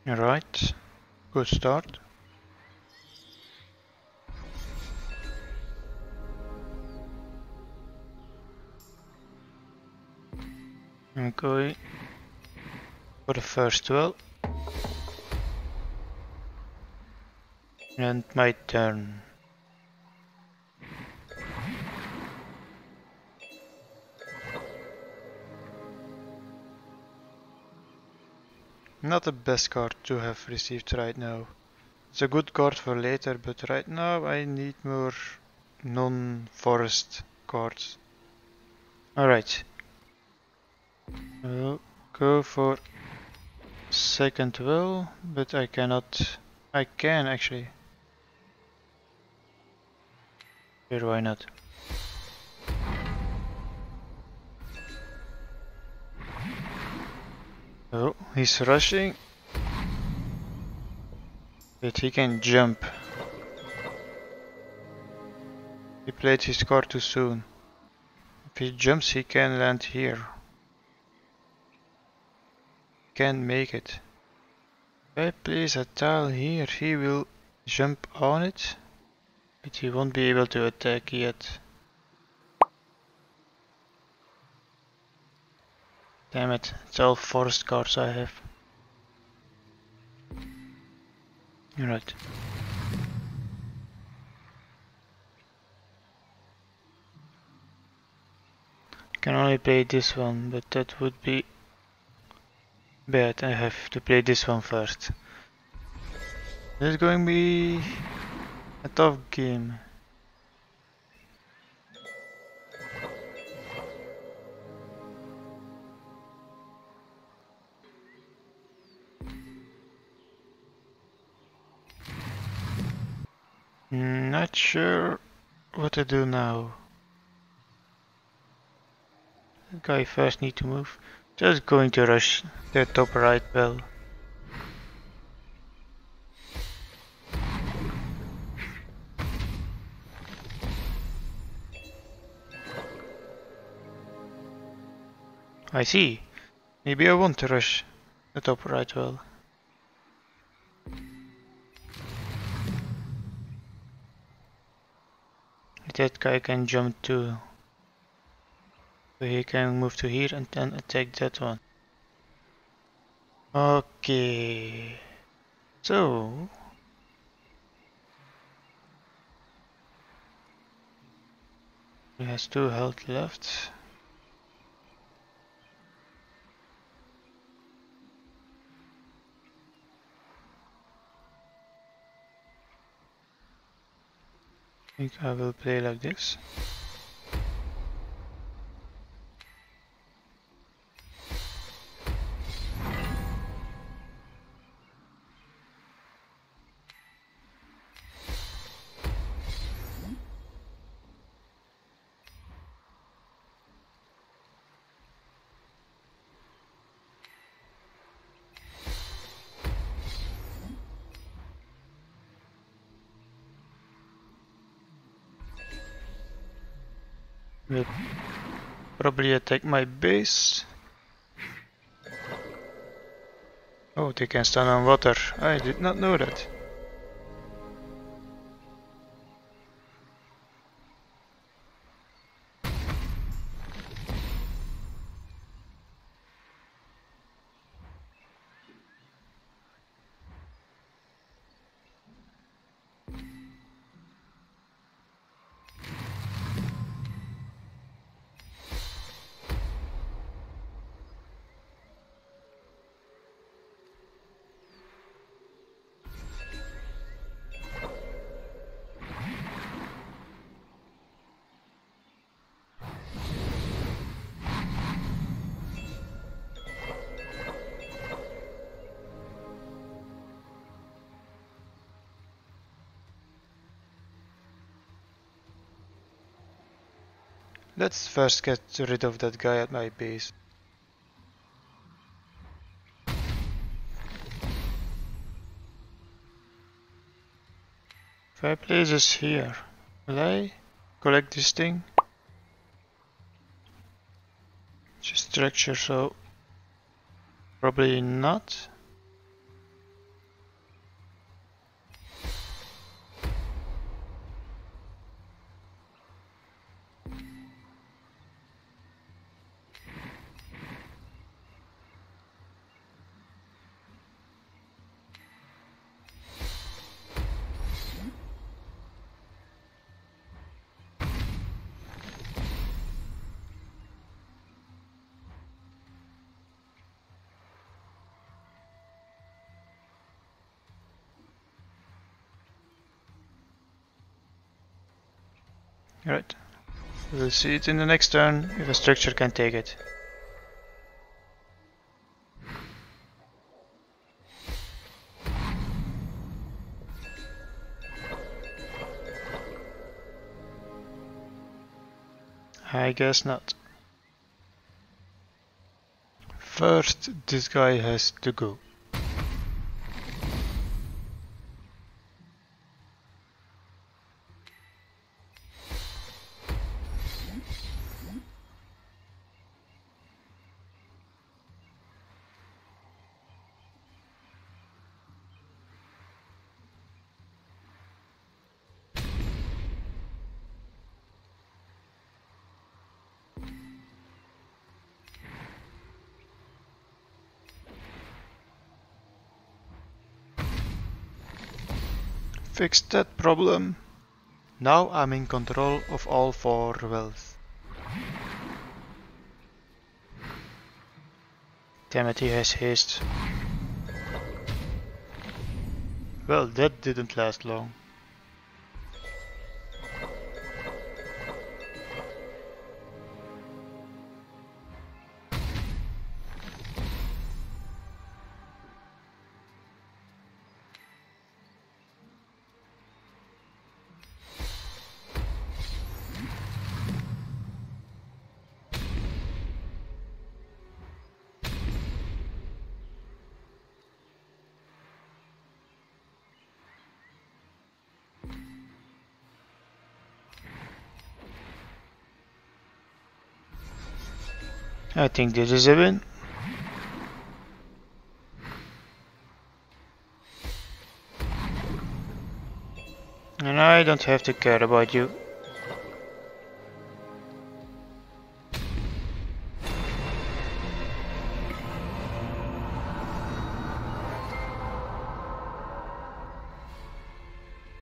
Alright, good start. I'm going for the first duel. And my turn. Not the best card to have received right now. It's a good card for later, but right now I need more non-forest cards. Alright. I'll go for second will, but I cannot. I can actually. Here, why not? Oh, he's rushing. But he can jump. He played his card too soon. If he jumps, he can land here. Can make it. If I place a tile here, he will jump on it. But he won't be able to attack yet. Damn it, it's all forest cards I have. Right. I can only play this one, but that would be bad. I have to play this one first. This is going to be a tough game. Not sure what to do now. The guy first need to move. Just going to rush the top right well. I see. Maybe I want to rush the top right well. That guy can jump too. So he can move to here and then attack that one. Okay. So he has 2 health left. I think I will play like this. Will probably attack my base. Oh, they can stand on water. I did not know that. Let's first get rid of that guy at my base. If I place this here, will I collect this thing? Just structure, so probably not. Right. We'll see it in the next turn if a structure can take it. I guess not. First, this guy has to go. Fixed that problem. Now I'm in control of all 4 wealth. Damn it, he has haste. Well, that didn't last long. I think this is a win. And I don't have to care about you.